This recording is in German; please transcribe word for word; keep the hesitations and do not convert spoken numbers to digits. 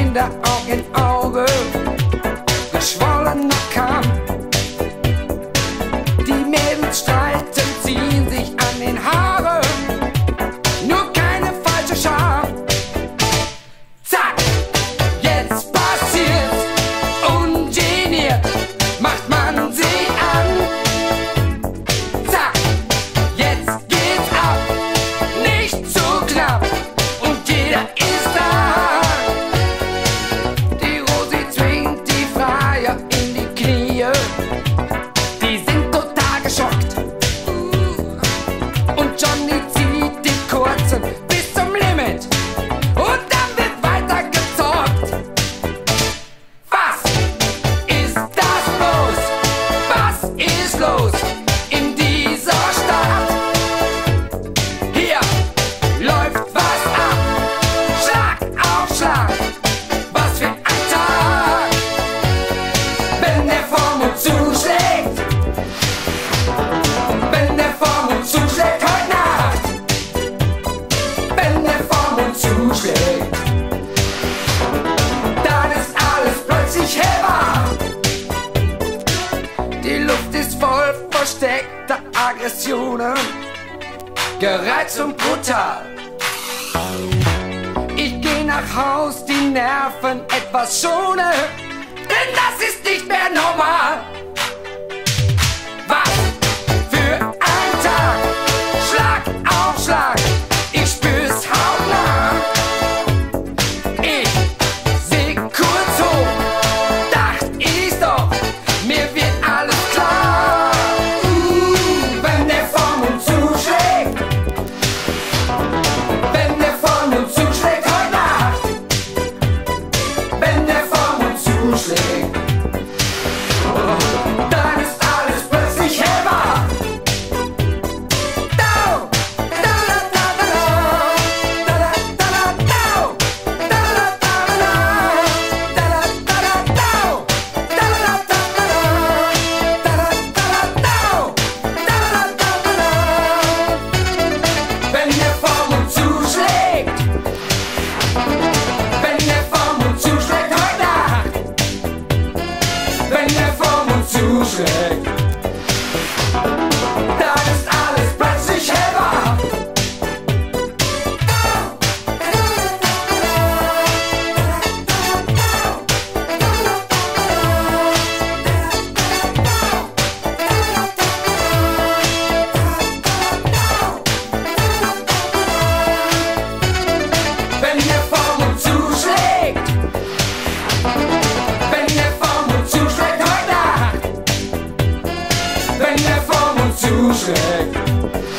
Kinder Auge in Auge, geschwollener Kamm. Die Mädels streiten, ziehen sich an den Haaren, nur keine falsche Scham. Zack, jetzt passiert's, ungeniert macht man sie an. Zack, jetzt geht's ab, nicht zu knapp und jeder ist da. Die Rosi zwingt die Freier in die Knie, die sind total geschockt. Und Johnny zieht die Kurzen bis zum Limit und dann wird weiter gezockt. Was ist das bloß? Was ist los in dieser Stadt? Hier läuft was ab, Schlag auf Schlag, was für ein Tag. Wenn der Vollmond zuschlägt, wenn der Vollmond zuschlägt heute Nacht, wenn der Vollmond zuschlägt, dann ist alles plötzlich hellwach. Die Luft ist voll versteckter Aggressionen, gereizt und brutal. Ich geh nach Haus, die Nerven etwas schonen, denn das ist nicht mehr normal. Was für ein Tag, Schlag auf Schlag, ich spür's hautnah. Ich seh kurz hoch, dacht ich's doch, mir wird alles klar. Uh, wenn der Vollmond zuschlägt, wenn der Vollmond zuschlägt heute Nacht, wenn der Vollmond zuschlägt, dann ist alles plötzlich hellwach. Dau, da, da, da, da, da, da, da, dau, da, da, da, da, da, da, dau, da, da, da, da, dau, da, da, da. Wenn der Vollmond zuschlägt, wenn der Vollmond zuschlägt heute Nacht, wenn der Vollmond zuschlägt, dann ist alles plötzlich hellwach. Wenn der Vollmond zuschlägt, wenn der Vollmond zuschlägt heute Nacht, wenn der Vollmond zuschlägt,